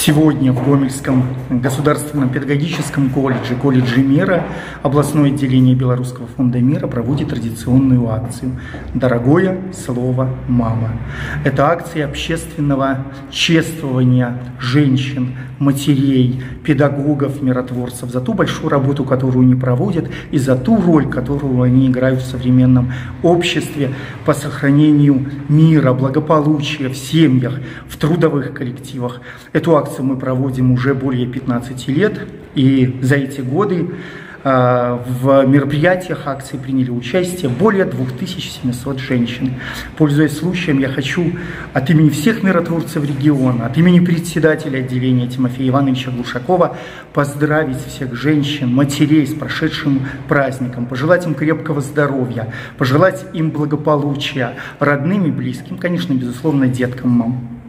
Сегодня в Гомельском государственном педагогическом колледже, колледже мира, областное отделение Белорусского фонда мира проводит традиционную акцию «Дорогое слово мама». Это акция общественного чествования женщин, матерей, педагогов, миротворцев за ту большую работу, которую они проводят, и за ту роль, которую они играют в современном обществе по сохранению мира, благополучия в семьях, в трудовых коллективах. Эту акцию мы проводим уже более 15 лет, и за эти годы в мероприятиях акции приняли участие более 2700 женщин. Пользуясь случаем, я хочу от имени всех миротворцев региона, от имени председателя отделения Тимофея Ивановича Глушакова поздравить всех женщин, матерей с прошедшим праздником, пожелать им крепкого здоровья, пожелать им благополучия, родным и близким, конечно, безусловно, деткам мам.